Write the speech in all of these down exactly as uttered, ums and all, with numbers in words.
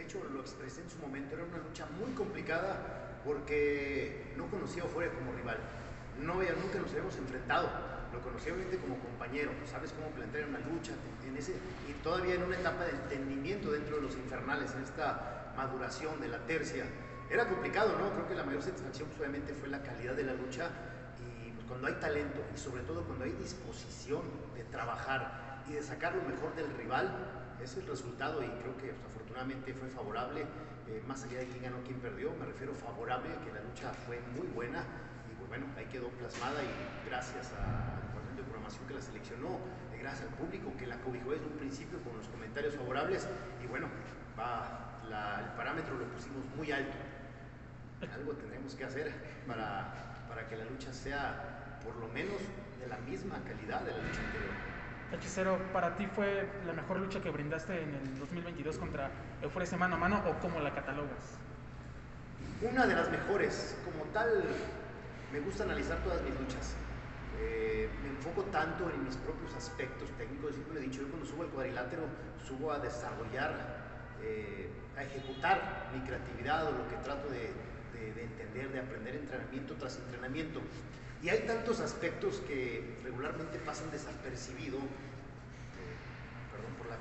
hecho lo expresé en su momento, era una lucha muy complicada porque no conocía a Euforia como rival. No, nunca nos habíamos enfrentado, lo conocí obviamente como compañero, sabes cómo plantear una lucha, en ese, y todavía en una etapa de entendimiento dentro de los infernales, en esta maduración de la tercia. Era complicado, ¿no? Creo que la mayor satisfacción pues, obviamente fue la calidad de la lucha, y pues, cuando hay talento y sobre todo cuando hay disposición de trabajar y de sacar lo mejor del rival, ese es el resultado, y creo que pues, afortunadamente fue favorable, eh, más allá de quién ganó, quién perdió, me refiero favorable, que la lucha fue muy buena. Bueno, ahí quedó plasmada, y gracias al departamento de programación que la seleccionó, gracias al público que la cobijó desde un principio con los comentarios favorables, y bueno, va, la, el parámetro lo pusimos muy alto. Algo tendremos que hacer para, para que la lucha sea por lo menos de la misma calidad de la lucha anterior. Hechicero, ¿para ti fue la mejor lucha que brindaste en el dos mil veintidós contra Euforia mano a mano, o cómo la catalogas? Una de las mejores, como tal. Me gusta analizar todas mis luchas. Eh, me enfoco tanto en mis propios aspectos técnicos. Siempre lo he dicho, yo cuando subo al cuadrilátero subo a desarrollar, eh, a ejecutar mi creatividad, o lo que trato de, de, de entender, de aprender entrenamiento tras entrenamiento. Y hay tantos aspectos que regularmente pasan desapercibidos, eh, perdón por la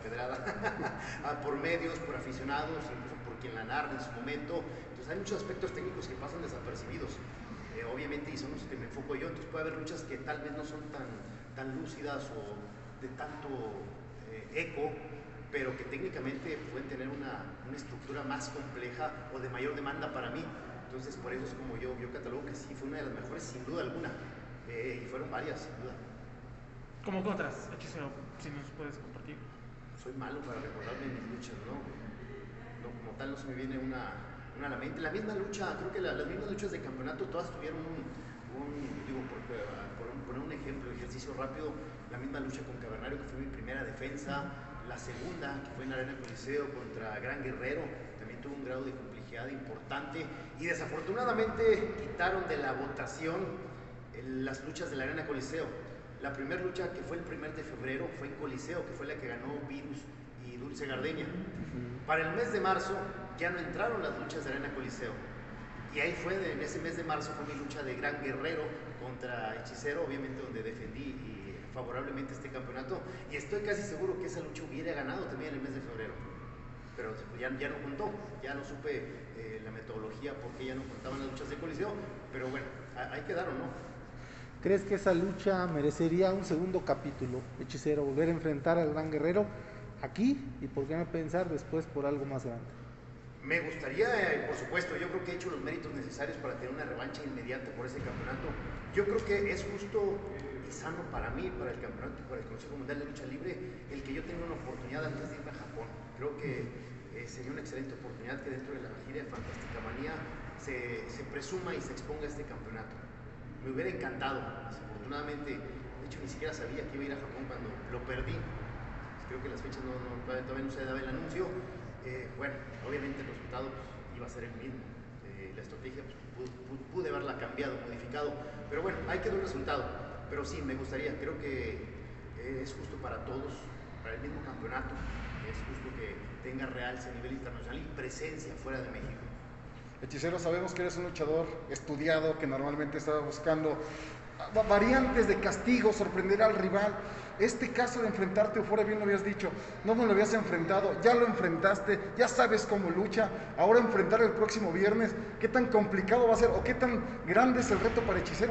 pedrada, por medios, por aficionados, incluso por quien la narra en su momento. Entonces hay muchos aspectos técnicos que pasan desapercibidos. Eh, obviamente, y son los que me enfoco yo, entonces puede haber luchas que tal vez no son tan, tan lúcidas o de tanto eh, eco, pero que técnicamente pueden tener una, una estructura más compleja o de mayor demanda para mí. Entonces por eso es como yo, yo catalogo que sí, fue una de las mejores sin duda alguna, eh, y fueron varias sin duda. ¿Cómo que otras, Hechicero, si nos puedes compartir? Soy malo para recordarme mis luchas, ¿no? No, como tal no se me viene una, una a la mente. La misma lucha, creo que la, las mismas luchas de campeonato todas tuvieron un, un digo, por, por, un, poner un ejemplo, ejercicio rápido, la misma lucha con Cavernario, que fue mi primera defensa, la segunda, que fue en la Arena Coliseo contra Gran Guerrero, también tuvo un grado de complejidad importante, y desafortunadamente quitaron de la votación el, las luchas de la Arena Coliseo. La primera lucha, que fue el primer de febrero, fue en Coliseo, que fue la que ganó Virus y Dulce Gardenia. Para el mes de marzo ya no entraron las luchas de Arena Coliseo, y ahí fue, en ese mes de marzo fue mi lucha de Gran Guerrero contra Hechicero, obviamente donde defendí y favorablemente este campeonato, y estoy casi seguro que esa lucha hubiera ganado también en el mes de febrero, pero ya, ya no contó, ya no supe eh, la metodología por qué ya no contaban las luchas de Coliseo, pero bueno, ahí quedaron, ¿no? ¿Crees que esa lucha merecería un segundo capítulo, Hechicero, volver a enfrentar al Gran Guerrero aquí, y por qué no pensar después por algo más grande? Me gustaría, eh, por supuesto, yo creo que he hecho los méritos necesarios para tener una revancha inmediata por ese campeonato. Yo creo que es justo y sano para mí, para el campeonato y para el Consejo Mundial de Lucha Libre, el que yo tenga una oportunidad antes de irme a Japón. Creo que eh, sería una excelente oportunidad que dentro de la gira de Fantástica Manía se, se presuma y se exponga este campeonato. Me hubiera encantado, desafortunadamente, de hecho ni siquiera sabía que iba a ir a Japón cuando lo perdí. Creo que las fechas no, no, todavía no se daba el anuncio. Eh, bueno, obviamente el resultado pues, iba a ser el mismo. Eh, la estrategia pues, pude, pude haberla cambiado, modificado, pero bueno, ahí quedó el resultado. Pero sí, me gustaría, creo que eh, es justo para todos, para el mismo campeonato, es justo que tenga realce a nivel internacional y presencia fuera de México. Hechicero, sabemos que eres un luchador estudiado, que normalmente estaba buscando variantes de castigo, sorprender al rival. Este caso de enfrentarte a Euforia, bien lo habías dicho, no me lo habías enfrentado, ya lo enfrentaste, ya sabes cómo lucha. Ahora enfrentar el próximo viernes, ¿qué tan complicado va a ser o qué tan grande es el reto para Hechicero?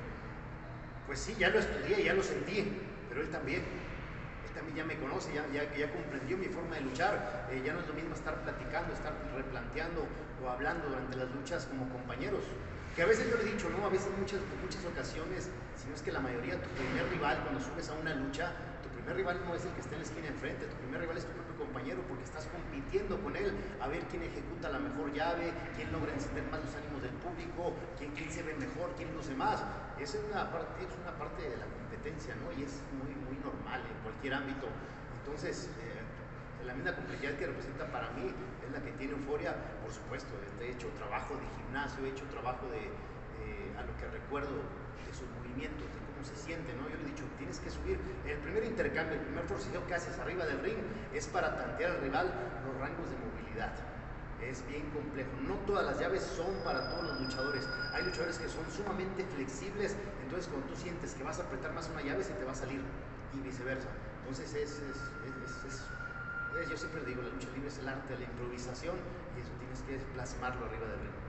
Pues sí, ya lo estudié, ya lo sentí, pero él también. Él también ya me conoce, ya, ya, ya comprendió mi forma de luchar. Eh, ya no es lo mismo estar platicando, estar replanteando o hablando durante las luchas como compañeros. Que a veces yo le he dicho, ¿no? A veces, muchas, muchas ocasiones, si no es que la mayoría, tu primer rival, cuando subes a una lucha, tu primer rival no es el que está en la esquina enfrente, tu primer rival es tu propio compañero, porque estás compitiendo con él a ver quién ejecuta la mejor llave, quién logra encender más los ánimos del público, quién, quién se ve mejor, quién luce más. Esa es una parte, es una parte de la competencia, ¿no? Y es muy, muy normal en cualquier ámbito. Entonces, eh, la misma complejidad que representa para mí es la que tiene Euforia. Por supuesto, he hecho trabajo de gimnasio, he hecho trabajo de, eh, a lo que recuerdo de sus movimientos, de cómo se siente, ¿no? Yo le he dicho, tienes que subir, el primer intercambio, el primer forcejeo que haces arriba del ring es para tantear al rival los rangos de movilidad. es bien complejo. No todas las llaves son para todos los luchadores. Hay luchadores que son sumamente flexibles, entonces cuando tú sientes que vas a apretar más una llave se te va a salir y viceversa. Entonces es, es, es, es, es, es yo siempre digo, la lucha libre es el arte de la improvisación y eso tienes que plasmarlo arriba del ring.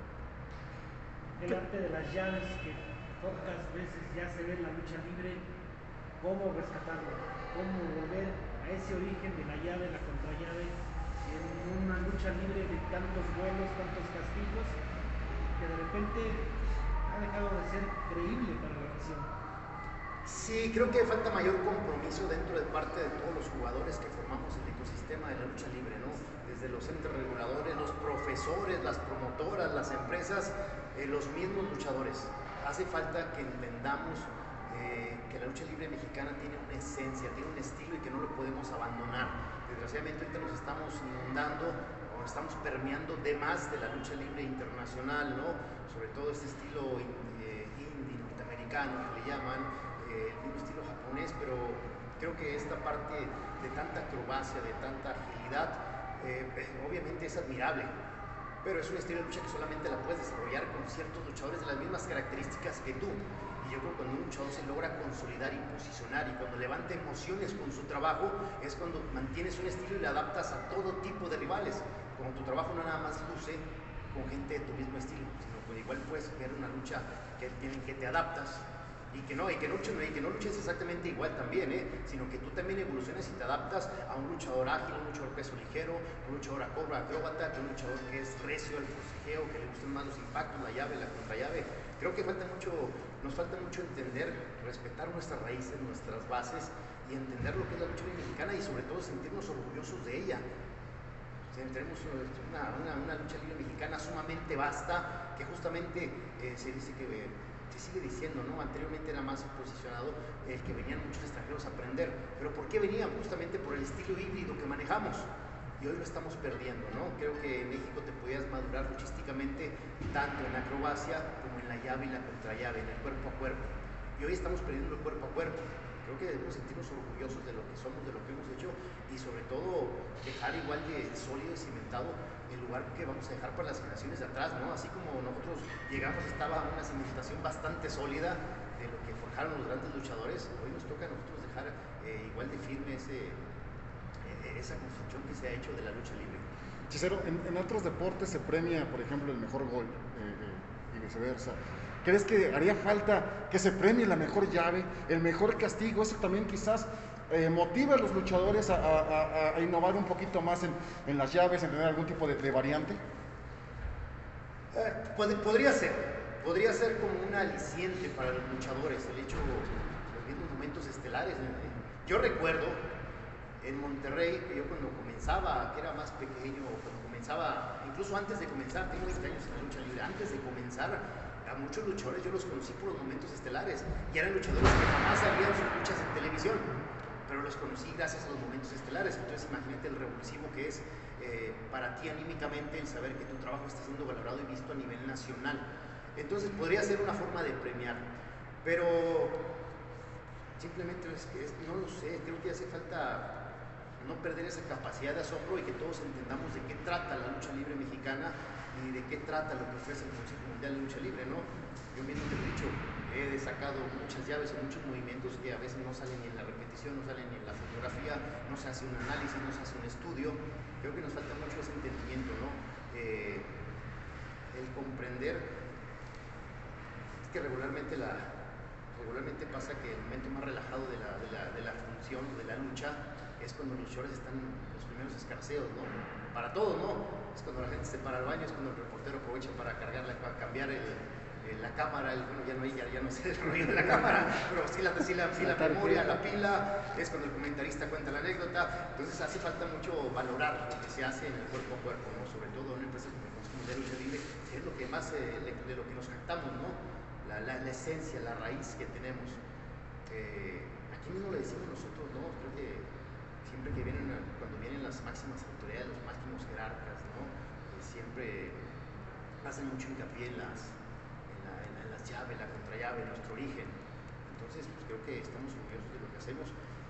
El arte de las llaves que pocas veces ya se ve en la lucha libre, cómo rescatarlo, cómo volver a ese origen de la llave, la contrallave, en una lucha libre de tantos vuelos, tantos castigos, que de repente ha dejado de ser creíble para la afición. Sí, creo que falta mayor compromiso dentro de parte de todos los jugadores que formamos el ecosistema de la lucha libre, ¿no? Desde los entes reguladores, los profesores, las promotoras, las empresas, eh, los mismos luchadores. Hace falta que entendamos eh, que la lucha libre mexicana tiene una esencia, tiene un estilo y que no lo podemos abandonar. Desgraciadamente ahorita nos estamos inundando o estamos permeando de más de la lucha libre internacional, ¿no? Sobre todo este estilo eh, indie, norteamericano que le llaman, eh, el mismo estilo japonés, pero creo que esta parte de tanta acrobacia, de tanta agilidad, eh, obviamente es admirable, pero es un estilo de lucha que solamente la puedes desarrollar con ciertos luchadores de las mismas características que tú. Y yo creo que cuando un luchador se logra consolidar y posicionar y cuando levanta emociones con su trabajo, es cuando mantienes un estilo y le adaptas a todo tipo de rivales. Como tu trabajo no nada más luce con gente de tu mismo estilo, sino que igual puedes ver una lucha que, en que te adaptas y que no, y que no, y que no luches exactamente igual también, ¿eh? Sino que tú también evolucionas y te adaptas a un luchador ágil, un luchador peso ligero, un luchador acobra, acróbata, un luchador que es recio al forcejeo, que le gustan más los impactos, la llave, la contrallave. Creo que falta mucho, nos falta mucho entender, respetar nuestras raíces, nuestras bases y entender lo que es la lucha libre mexicana y sobre todo sentirnos orgullosos de ella. O sea, tenemos una, una, una lucha libre mexicana sumamente vasta que justamente eh, se dice que eh, se sigue diciendo, ¿no? Anteriormente era más posicionado el que venían muchos extranjeros a aprender, pero ¿por qué venían? Justamente por el estilo híbrido que manejamos. Y hoy lo estamos perdiendo, ¿no? Creo que en México te podías madurar luchísticamente tanto en la acrobacia como en la llave y la contrallave, en el cuerpo a cuerpo. Y hoy estamos perdiendo el cuerpo a cuerpo. Creo que debemos sentirnos orgullosos de lo que somos, de lo que hemos hecho y sobre todo dejar igual de sólido y cimentado el lugar que vamos a dejar para las generaciones de atrás, ¿no? Así como nosotros llegamos, estaba una cimentación bastante sólida de lo que forjaron los grandes luchadores, hoy nos toca a nosotros dejar eh, igual de firme ese... esa construcción que se ha hecho de la lucha libre. Hechicero, en, en otros deportes se premia, por ejemplo, el mejor gol eh, eh, y viceversa. ¿Crees que haría falta que se premie la mejor llave, el mejor castigo? Eso también quizás eh, motiva a los luchadores a, a, a, a innovar un poquito más en, en las llaves, en tener algún tipo de, de variante. Eh, pod podría ser, podría ser como un aliciente para los luchadores, el hecho, los mismos momentos estelares. Yo recuerdo en Monterrey, que yo cuando comenzaba, que era más pequeño, cuando comenzaba, incluso antes de comenzar, tengo veinte años en la lucha libre, antes de comenzar, a muchos luchadores yo los conocí por los momentos estelares, y eran luchadores que jamás habían sus luchas en televisión, pero los conocí gracias a los momentos estelares. Entonces imagínate el revulsivo que es eh, para ti anímicamente el saber que tu trabajo está siendo valorado y visto a nivel nacional. Entonces podría ser una forma de premiar, pero simplemente es que es, no lo sé, creo que hace falta no perder esa capacidad de asombro y que todos entendamos de qué trata la lucha libre mexicana y de qué trata lo que ofrece el Consejo Mundial de Lucha Libre, ¿no? Yo mismo te he dicho, he sacado muchas llaves y muchos movimientos que a veces no salen ni en la repetición, no salen ni en la fotografía, no se hace un análisis, no se hace un estudio. Creo que nos falta mucho ese entendimiento, ¿no? Eh, el comprender es que regularmente la regularmente pasa que el momento más relajado de la, de la, de la función, de la lucha, es cuando los luchadores están en los primeros escarceos, ¿no? Para todos, ¿no? Es cuando la gente se para al baño, es cuando el reportero aprovecha para cargarla, para cambiar el, el, la cámara, el, bueno, ya no hay, ya, ya no sé el rollo de la cámara, pero sí la, sí la, sí la memoria, la pila, es cuando el comentarista cuenta la anécdota. Entonces hace falta mucho valorar lo que se hace en el cuerpo a cuerpo, ¿no? Sobre todo en una empresa como el Consejo de Lucha Libre, que es lo que más, eh, de lo que nos jactamos, ¿no? La, la, la esencia, la raíz que tenemos. Eh, aquí mismo le decimos nosotros, ¿no? Creo que siempre que vienen, cuando vienen las máximas autoridades, los máximos jerarcas, ¿no? Eh, siempre hacen mucho hincapié en las, en, la, en, la, en las llaves, la contrallave, nuestro origen. Entonces, pues creo que estamos orgullosos de lo que hacemos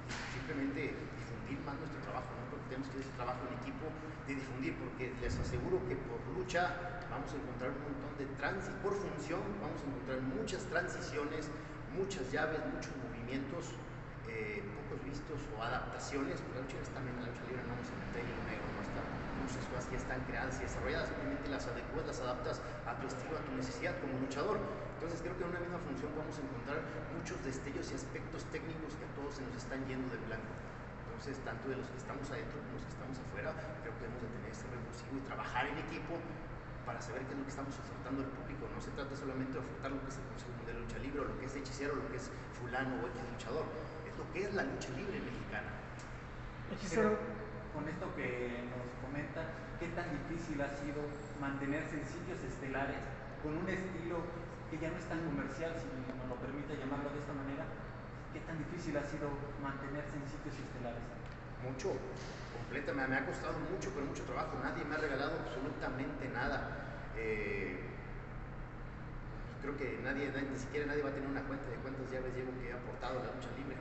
simplemente difundir más nuestro trabajo, ¿no? Porque tenemos que hacer ese trabajo en equipo de difundir, porque les aseguro que por lucha vamos a encontrar un montón de transi, por función vamos a encontrar muchas transiciones, muchas llaves, muchos movimientos eh, pocos vistos o adaptaciones, porque la lucha también en la lucha libre no vamos a meter en negro, no está, muchas cosas que están creadas y desarrolladas, simplemente las adecuas, las adaptas a tu estilo, a tu necesidad como luchador. Entonces creo que en una misma función vamos a encontrar muchos destellos y aspectos técnicos que a todos se nos están yendo de blanco. Entonces, tanto de los que estamos adentro como los que estamos afuera, creo que debemos de tener este revulsivo y trabajar en equipo para saber qué es lo que estamos ofertando al público. No se trata solamente de ofertar lo que es el Consejo Mundial de Lucha Libre, o lo que es hechicero, o lo que es fulano o X luchador. Es lo que es la lucha libre mexicana. Hechicero, con esto que nos comenta, ¿qué tan difícil ha sido mantenerse en sitios estelares con un estilo que ya no es tan comercial, si nos lo permite llamarlo de esta manera? ¿Qué tan difícil ha sido mantenerse en sitios estelares? Mucho, completa, me, me ha costado mucho, pero mucho trabajo. Nadie me ha regalado absolutamente nada. Eh, creo que nadie, nadie, ni siquiera nadie va a tener una cuenta de cuántas llaves llevo que he aportado a la lucha libre.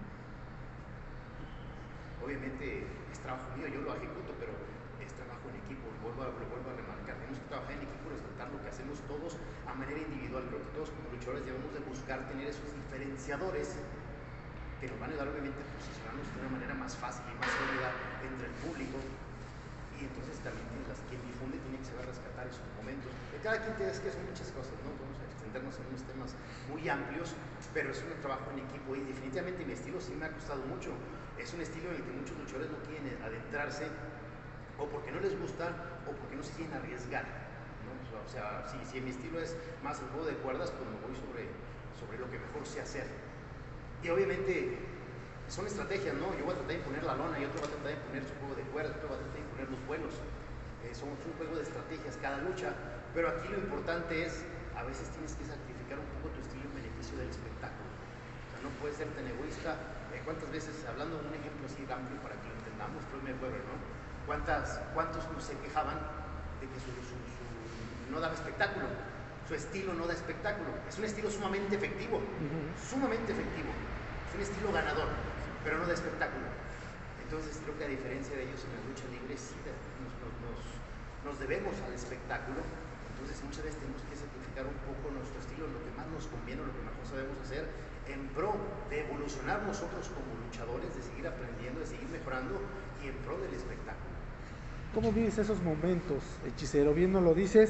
Obviamente es trabajo mío, yo lo ejecuto, pero es trabajo en equipo, lo vuelvo a, lo vuelvo a remarcar. Tenemos que trabajar en equipo, resaltar lo que hacemos todos a manera individual. Creo que todos como luchadores debemos de buscar tener esos diferenciadores que nos van a ayudar obviamente a posicionarnos de una manera más fácil y más sólida entre el público. Y entonces también las, quien difunde tiene que saber rescatar esos momentos. De cada quien tiene que hacer muchas cosas, ¿no? Vamos a extendernos en unos temas muy amplios, pero es un trabajo en equipo y definitivamente mi estilo sí me ha costado mucho. Es un estilo en el que muchos luchadores no quieren adentrarse o porque no les gusta o porque no se quieren arriesgar, ¿no? O sea, si, si mi estilo es más el juego de cuerdas, pues me voy sobre, sobre lo que mejor sé hacer. Y obviamente son estrategias, ¿no? Yo voy a tratar de imponer la lona y otro va a tratar de imponer su juego de cuerdas, otro va a tratar de imponer los vuelos. Eh, son un juego de estrategias cada lucha, pero aquí lo importante es, a veces tienes que sacrificar un poco tu estilo en beneficio del espectáculo. O sea, no puedes ser tan egoísta. Eh, ¿Cuántas veces, hablando de un ejemplo así amplio para que lo entendamos, Floyd Mayweather, ¿no? ¿Cuántas, ¿Cuántos se quejaban de que su, su, su, no daba espectáculo? Su estilo no da espectáculo. Es un estilo sumamente efectivo, uh-huh. sumamente efectivo. Es un estilo ganador, pero no da espectáculo. Entonces creo que a diferencia de ellos en la lucha libre sí nos, nos, nos, nos debemos al espectáculo. Entonces muchas veces tenemos que sacrificar un poco nuestro estilo, lo que más nos conviene, lo que mejor sabemos hacer, en pro de evolucionar nosotros como luchadores, de seguir aprendiendo, de seguir mejorando y en pro del espectáculo. ¿Cómo vives esos momentos, hechicero? Bien nos lo dices.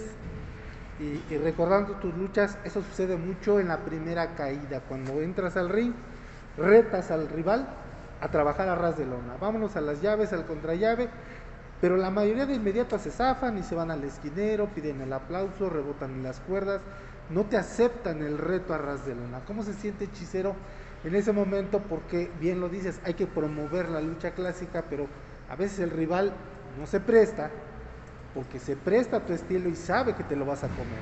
Y, y recordando tus luchas, eso sucede mucho en la primera caída, cuando entras al ring, retas al rival a trabajar a ras de lona, vámonos a las llaves, al contrallave, pero la mayoría de inmediato se zafan y se van al esquinero, piden el aplauso, rebotan en las cuerdas, no te aceptan el reto a ras de lona. ¿Cómo se siente, hechicero, en ese momento? Porque bien lo dices, hay que promover la lucha clásica, pero a veces el rival no se presta, porque se presta a tu estilo y sabe que te lo vas a comer.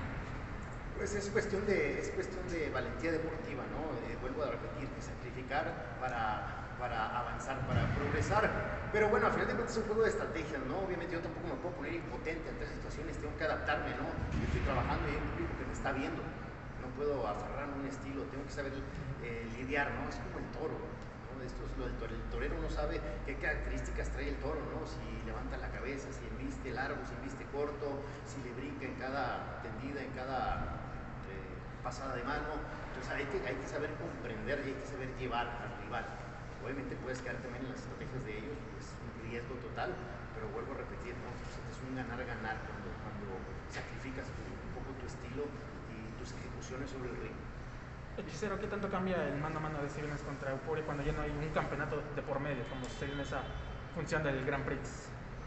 Pues es cuestión de, es cuestión de valentía deportiva, ¿no? Eh, vuelvo a repetir, que sacrificar para, para avanzar, para progresar. Pero bueno, al final de cuentas es un juego de estrategias, ¿no? Obviamente yo tampoco me puedo poner impotente ante esas situaciones, tengo que adaptarme, ¿no? Yo estoy trabajando y hay un público que me está viendo. No puedo aferrarme a un estilo, tengo que saber eh, lidiar, ¿no? Es como el toro, ¿no? Esto es lo del toro. El torero no sabe qué características trae el toro, ¿no? Si levanta la cabeza, si embiste largo, si embiste corto, si le brinca en cada tendida, en cada eh, pasada de mano. Entonces hay que, hay que saber comprender y hay que saber llevar al rival. Obviamente puedes quedar también en las estrategias de ellos, es un riesgo total, pero vuelvo a repetir, ¿no? Es un ganar-ganar cuando, cuando sacrificas tu, un poco tu estilo y tus ejecuciones sobre el ring. Hechicero, ¿qué tanto cambia el mano a mano de Signes contra Euforia cuando ya no hay un campeonato de por medio, como sucede en esa función del Grand Prix?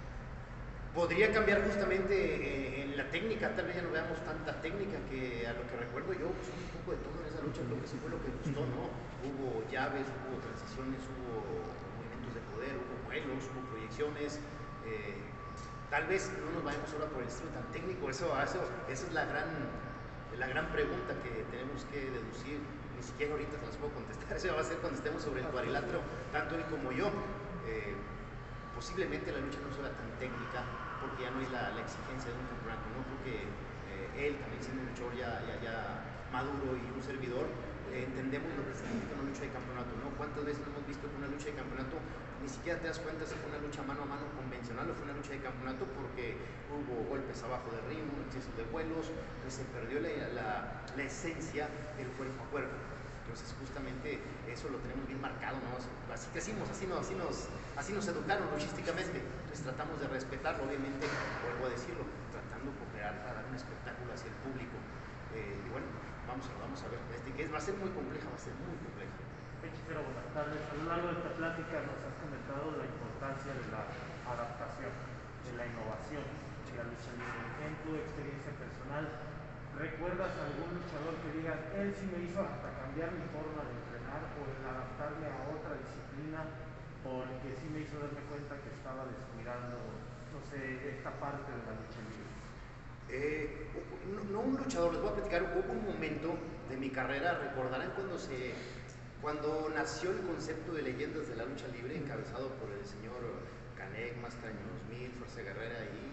Podría cambiar justamente eh, en la técnica, tal vez ya no veamos tanta técnica, que a lo que recuerdo yo, pues un poco de todo en esa lucha, creo que eso fue lo que gustó, ¿no? Hubo llaves, hubo transiciones, hubo movimientos de poder, hubo vuelos, hubo proyecciones. Eh, tal vez no nos vayamos ahora por el estilo tan técnico, eso, eso, esa es la gran, la gran pregunta que tenemos que deducir. Ni siquiera ahorita se las puedo contestar, eso va a ser cuando estemos sobre el cuadrilátero, tanto él como yo. Eh, posiblemente la lucha no será tan técnica porque ya no es la, la exigencia de un campeonato, ¿no? Creo que eh, él también siendo un luchador ya, ya, ya maduro y un servidor, eh, entendemos lo que significa una lucha de campeonato, ¿no? ¿Cuántas veces hemos visto que una lucha de campeonato ni siquiera te das cuenta si fue una lucha mano a mano convencional o fue una lucha de campeonato porque hubo golpes abajo del ring, un exceso de vuelos, pues se perdió la, la, la esencia del cuerpo a cuerpo. Entonces justamente eso lo tenemos bien marcado, ¿no? Así crecimos, así nos, así nos, así nos educaron logísticamente. Entonces tratamos de respetarlo, obviamente, vuelvo a decirlo, tratando de crear para dar un espectáculo hacia el público. Eh, y bueno, vamos a, vamos a ver, este, que va a ser muy compleja, va a ser muy compleja. Hechicero, buenas tardes. A lo largo de esta plática nos has comentado la importancia de la adaptación, de la innovación de la lucha libre. En tu experiencia personal, ¿recuerdas algún luchador que diga, él sí me hizo hasta cambiar mi forma de entrenar o el adaptarme a otra disciplina porque sí me hizo darme cuenta que estaba descuidando, no sé, esta parte de la lucha libre? Eh, no, no un luchador, les voy a platicar, hubo un momento de mi carrera, recordarán cuando se cuando nació el concepto de leyendas de la lucha libre, encabezado por el señor Canek, Máscara Año dos mil, Fuerza Guerrera y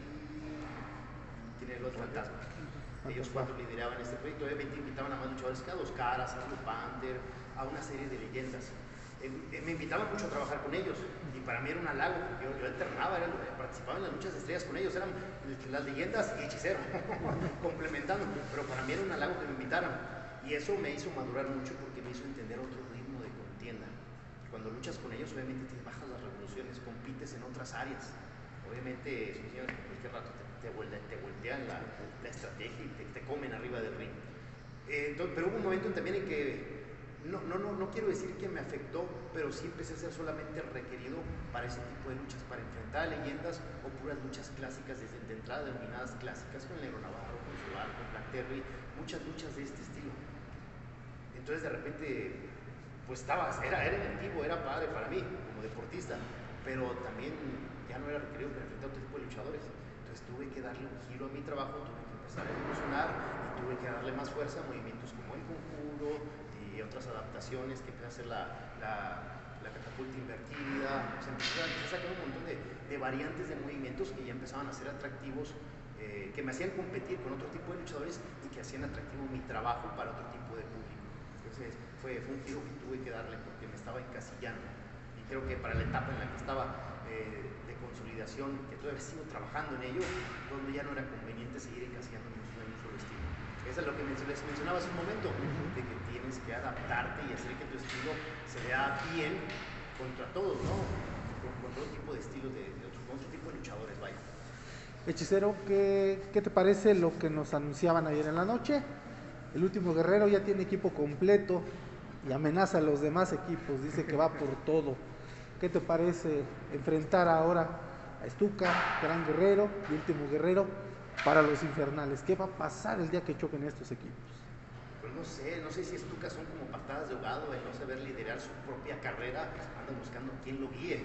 tiene el otro fantasma. Ellos cuatro lideraban este proyecto, obviamente invitaban a más luchadores que a Dos Caras, a Blue Panther, a una serie de leyendas. Eh, eh, me invitaban mucho a trabajar con ellos y para mí era un halago, porque yo, yo alternaba, era, participaba en las luchas de estrellas con ellos, eran las leyendas y hechicero, complementando, pero para mí era un halago que me invitaran y eso me hizo madurar mucho porque me hizo entender otro ritmo de contienda. Cuando luchas con ellos obviamente te bajas las revoluciones, compites en otras áreas, obviamente son señores que cualquier rato te, te, te voltean la, la estrategia y te, te comen arriba del ring. Eh, entonces, pero hubo un momento también en que No, no, no, no quiero decir que me afectó, pero sí empecé a ser solamente requerido para ese tipo de luchas, para enfrentar a leyendas o puras luchas clásicas desde de entrada denominadas clásicas, con el Negro Navarro, con Solar, con Black Terry, muchas luchas de este estilo. Entonces de repente, pues estaba, era, era efectivo, era padre para mí como deportista, pero también ya no era requerido para enfrentar otro tipo de luchadores. Entonces tuve que darle un giro a mi trabajo, tuve que empezar a evolucionar y tuve que darle más fuerza a movimientos como el conjuro y otras adaptaciones, que empieza a hacer la, la, la catapulta invertida, o sea, empecé a, empecé a sacar un montón de, de variantes de movimientos que ya empezaban a ser atractivos, eh, que me hacían competir con otro tipo de luchadores y que hacían atractivo mi trabajo para otro tipo de público. Entonces fue, fue un giro que tuve que darle porque me estaba encasillando y creo que para la etapa en la que estaba eh, de consolidación, que todavía sigo trabajando en ello, donde ya no era conveniente seguir encasillando en un solo estilo. Eso es lo que les mencionaba hace un momento, de que tienes que adaptarte y hacer que tu estilo se vea bien contra todos, ¿no? Con, con todo tipo de estilos, de, de otro, con otro tipo de luchadores, vaya. Hechicero, ¿qué, ¿qué te parece lo que nos anunciaban ayer en la noche? El Último Guerrero ya tiene equipo completo y amenaza a los demás equipos, dice que va por todo. ¿Qué te parece enfrentar ahora a Stuka, Gran Guerrero y Último Guerrero para los infernales? ¿Qué va a pasar el día que choquen estos equipos? Pues no sé, no sé si Stuka son como patadas de ahogado, el no saber liderar su propia carrera, anda buscando quién lo guíe.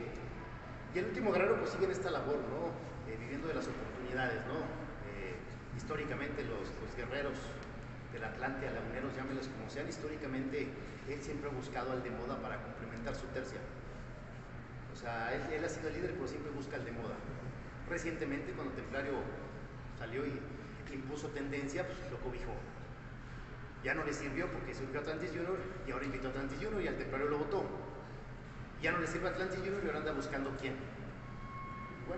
Y el Último Guerrero pues sigue en esta labor, ¿no? Eh, viviendo de las oportunidades, ¿no? Eh, históricamente los, los guerreros del Atlante, laguneros, llámelos como sean, históricamente él siempre ha buscado al de moda para complementar su tercia. O sea, él, él ha sido el líder, pero siempre busca al de moda. Recientemente, cuando Templario salió y impuso tendencia, pues lo cobijó. Ya no le sirvió porque surgió Atlantis Junior y ahora invitó a Atlantis Junior y al Templario lo votó. Ya no le sirve a Atlantis Junior y ahora anda buscando quién. Bueno,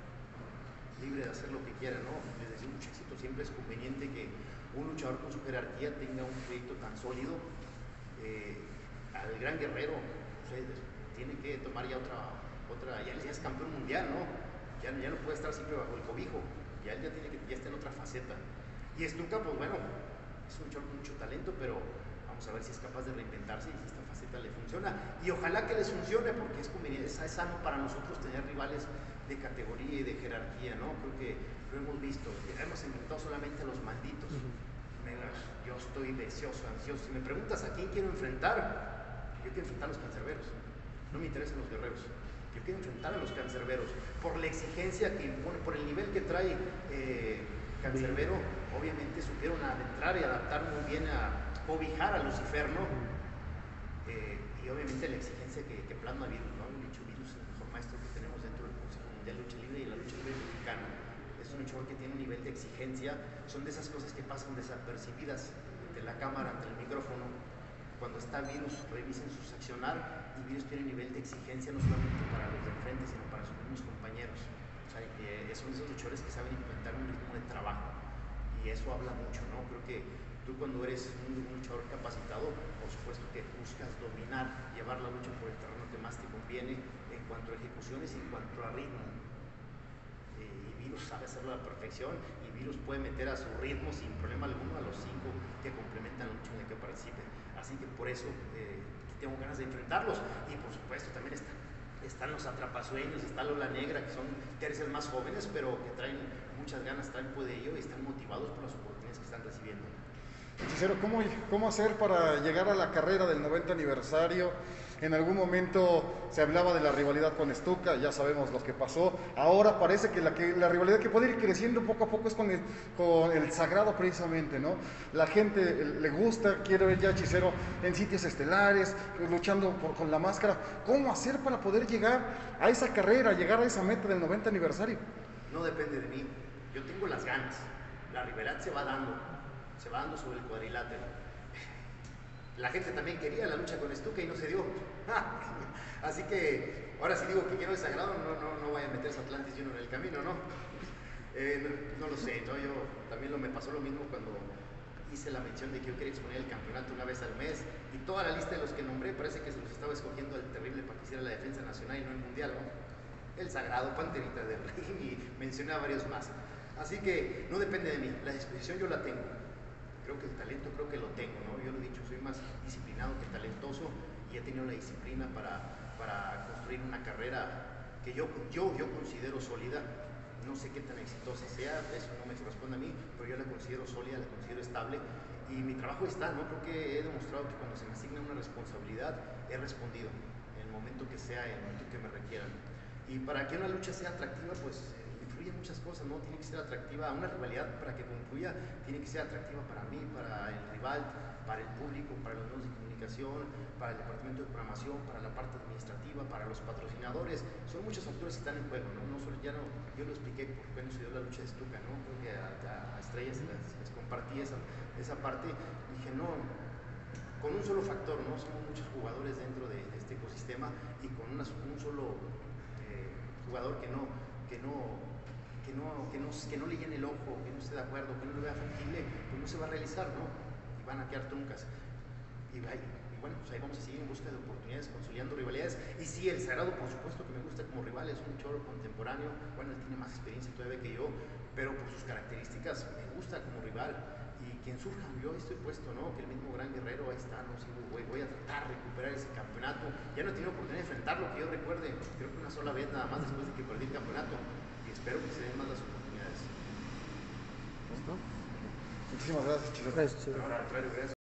libre de hacer lo que quiera, ¿no? Les deseo mucho éxito. Siempre es conveniente que un luchador con su jerarquía tenga un proyecto tan sólido. Eh, al Gran Guerrero, o sea, tiene que tomar ya otra, otra ya, ya es campeón mundial, ¿no? Ya, ya no puede estar siempre bajo el cobijo, ya él ya tiene que, ya está en otra faceta. Y Stuka, pues bueno, es un luchador con mucho talento, pero vamos a ver si es capaz de reinventarse y si esta faceta le funciona. Y ojalá que les funcione, porque es conveniente, es sano para nosotros tener rivales de categoría y de jerarquía, ¿no? Creo que lo hemos visto, hemos enfrentado solamente a los malditos. Me, yo estoy deseoso, ansioso. Si me preguntas a quién quiero enfrentar, yo quiero enfrentar a los cancerberos. No me interesan los guerreros. Yo quiero enfrentar a los cancerberos por la exigencia que impone, por el nivel que trae eh, Cancerbero. Obviamente supieron adentrar y adaptar muy bien a cobijar a Lucifer, ¿no? Eh, y obviamente la exigencia que, que plasma Virus, ¿no? El dicho Virus es el mejor maestro que tenemos dentro del Consejo Mundial de Lucha Libre y la lucha libre mexicana. Es un luchador que tiene un nivel de exigencia, son de esas cosas que pasan desapercibidas ante la cámara, ante el micrófono, cuando está Virus, revisen su accionar, y Virus tiene nivel de exigencia no solamente para los de enfrente, sino para sus mismos compañeros. O sea, que son esos luchadores que saben implementar un ritmo de trabajo, y eso habla mucho, ¿no? Creo que tú cuando eres un, un luchador capacitado, por supuesto que buscas dominar, llevar la lucha por el terreno que más te conviene en cuanto a ejecuciones y en cuanto a ritmo. Y Virus sabe hacerlo a la perfección, y Virus puede meter a su ritmo sin problema alguno a los cinco que complementan la lucha en la que participe. Así que por eso eh, tengo ganas de enfrentarlos. Y por supuesto también está, están los atrapasueños, está Lola Negra, que son tercias más jóvenes, pero que traen muchas ganas, traen poderío y están motivados por las oportunidades que están recibiendo. Hechicero, ¿cómo, ¿cómo hacer para llegar a la carrera del noventa aniversario? En algún momento se hablaba de la rivalidad con Stuka, ya sabemos lo que pasó. Ahora parece que la, que la rivalidad que puede ir creciendo poco a poco es con el, con el Sagrado precisamente, ¿no? La gente le gusta, quiere ver ya a Hechicero en sitios estelares, luchando por, con la máscara. ¿Cómo hacer para poder llegar a esa carrera, llegar a esa meta del noventa aniversario? No depende de mí, yo tengo las ganas, la rivalidad se va dando, se va dando sobre el cuadrilátero. La gente también quería la lucha con Stuka y no se dio. Así que ahora sí digo que quiero el Sagrado, no, no, no vaya a meterse Atlantis Junior en el camino, ¿no? Eh, no, no lo sé, ¿no? Yo también lo, me pasó lo mismo cuando hice la mención de que yo quería exponer el campeonato una vez al mes, y toda la lista de los que nombré parece que se los estaba escogiendo el terrible para que hiciera la defensa nacional y no el mundial, ¿no? El Sagrado, Panterita del Ring, y mencioné a varios más. Así que no depende de mí, la disposición yo la tengo. Creo que el talento, creo que lo tengo, ¿no? Yo lo he dicho, soy más disciplinado que talentoso, y he tenido la disciplina para, para construir una carrera que yo, yo, yo considero sólida. No sé qué tan exitosa sea, eso no me corresponde a mí, pero yo la considero sólida, la considero estable, y mi trabajo está, ¿no? Creo que he demostrado que cuando se me asigna una responsabilidad, he respondido en el momento que sea, en el momento que me requieran. Y para que una lucha sea atractiva, pues influyen muchas cosas, ¿no? Tiene que ser atractiva, una rivalidad para que concluya, tiene que ser atractiva para mí, para el rival, para el público, para los medios de comunicación, para el departamento de programación, para la parte administrativa, para los patrocinadores. Son muchos factores que están en juego, ¿no? No solo, ya no, yo lo expliqué por qué no se dio la lucha de Stuka, ¿no? Creo que a, a, a Estrellas les, les compartí esa, esa parte, y dije, no, con un solo factor, ¿no? Somos muchos jugadores dentro de, de este ecosistema, y con una, un solo eh, jugador que no, que no Que no, que, no, que no le llene el ojo, que no esté de acuerdo, que no lo vea factible, pues no se va a realizar, ¿no? Y van a quedar truncas. Y, y bueno, pues ahí vamos a seguir en busca de oportunidades, consolidando rivalidades. Y sí, el Sagrado, por supuesto que me gusta como rival, es un choro contemporáneo. Bueno, él tiene más experiencia todavía que yo, pero por sus características me gusta como rival. Y quien surja, yo estoy puesto, ¿no? Que el mismo Gran Guerrero, ahí está, ¿no? Sí, voy, voy a tratar de recuperar ese campeonato. Ya no he tenido oportunidad de enfrentarlo, que yo recuerde, creo que una sola vez nada más después de que perdí el campeonato. Espero que se den más las oportunidades. ¿Listo? Muchísimas gracias, Hechicero. Gracias, Hechicero. Al contrario, gracias.